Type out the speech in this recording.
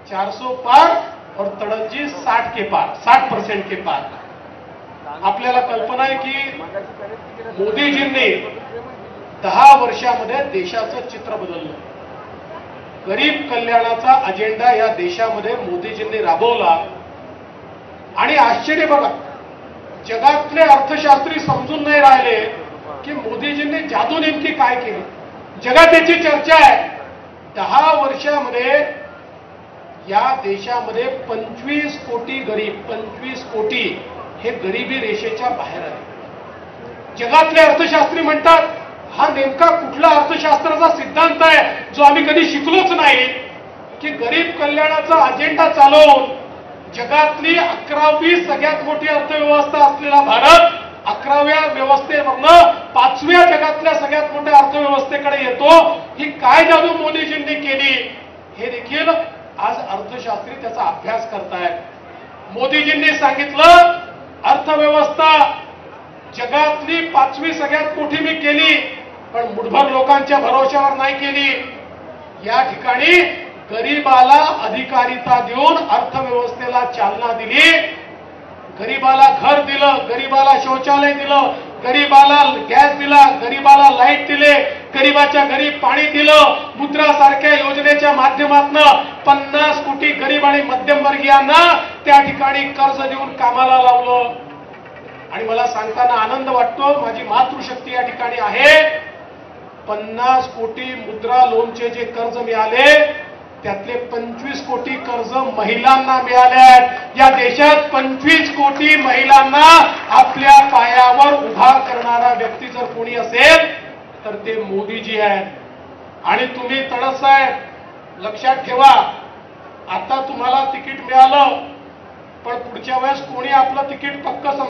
400 पार और तड़नजी 60 के पार, 60% के पार। आपल्याला कल्पना आहे की मोदीजींनी 10 वर्षामध्ये देशाचं चित्र बदललं। गरीब कल्याणाचा अजेंडा या देशामध्ये मोदीजींनी राबवला आणि आश्चर्य बघा, जगातले अर्थशास्त्री समजून नाही राहिले की मोदीजींनी जादू नेमकी काय केली। जगात याची चर्चा आहे। 10 वर्षामध्ये या देशामध्ये 25 कोटी गरीब, 25 कोटी हे गरिबी रेषेच्या बाहेर आले। जगातले अर्थशास्त्री म्हणतात हा नेमका कुठला अर्थशास्त्राचा सिद्धांत आहे जो आम्ही कधी शिकलोच नाही की गरीब कल्याणाचा अजेंडा चालवून जगातली 11वी सगळ्यात मोठी अर्थव्यवस्था असलेला भारत 11व्या व्यवस्थेवरनं 5व्या जगातल्या सगळ्यात मोठ्या अर्थव्यवस्थेकडे येतो। ही काय जादू मोदीजींनी केली हे देखील आज अर्थशास्त्री त्याचा अभ्यास करतायत। मोदीजींनी सांगितलं अर्थव्यवस्था जगातली 5वी सगळ्यात मोठी मी केली, पण मुठभर लोकांच्या भरोश्यावर नाही केली। या ठिकाणी गरीबाला अधिकारिता देऊन अर्थव्यवस्थेला चालना दिली। गरीबाला घर दिलं, गरीबाला शौचालय दिलं, गरीबाला गॅस दिला, गरीबाला लाईट दिले, गरीबाच्या घरी पाणी दिलं। मुद्रा सारख्या योजनेच्या माध्यमातून 50 कोटी गरीब आणि मध्यमवर्गीयांना त्या ठिकाणी कर्ज देऊन कामाला लावलं। आणि मला सांगताना आनंद वाटतो, माझी मातृशक्ती या ठिकाणी आहे। 50 कोटी मुद्रा लोनचे जे कर्ज मिळाले त्यातले 25 कोटी कर्ज महिलांना मिळाले। या देशात 25 कोटी महिलांना आपल्या पायावर उभा करणारा व्यक्ती जर कोणी असेल तर ते मोदीजी आहेत। आणि तुम्ही तडस साहेब लक्षात ठेवा, आता तुम्हाला तिकीट मिळालं पण पुढच्या वेळेस कोणी आपलं तिकीट पक्क